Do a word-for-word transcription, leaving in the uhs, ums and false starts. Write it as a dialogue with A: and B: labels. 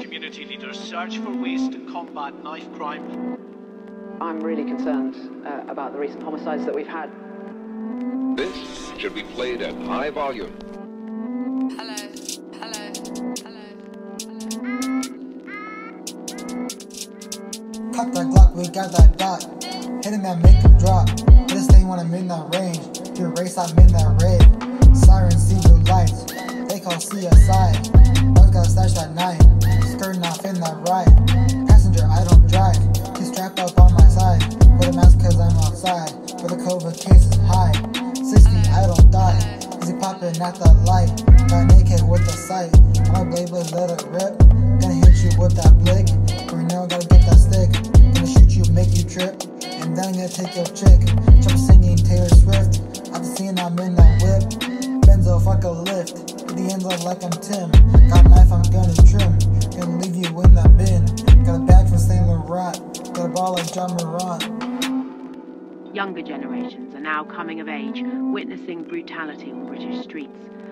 A: community leaders search for ways to combat knife crime.
B: I'm really concerned uh, about the recent homicides that we've had.
C: This should be played at high volume.
D: Hello, hello, hello, hello.
E: Cop that Glock, we got that dot. Hitting that make him drop. This thing when I'm in that range. Do race, I'm in that red. Sirens see blue lights. They call C S I. Dogs gotta stash that knife. Skirting off in that ride. Passenger, I don't drive. He's strapped up on my side. With a mask cause I'm outside. Where the COVID case is high. Six feet, I don't die. Easy popping at the light. Got an A K with the sight. My blade blade let it rip. Gonna hit you with that blick. Right now gotta get that stick. Gonna shoot you, make you trip. And then I'm gonna take your chick. Jump singing Taylor Swift. After seeing I'm in that whip. Benzo, fuck a lift. Hit the ends up like I'm Tim. Got a knife, I'm gonna trim. Gonna leave you in that bin. Got a bag from Saint Laurent. Got a ball like John Morant.
F: Younger generations are now coming of age, witnessing brutality on British streets.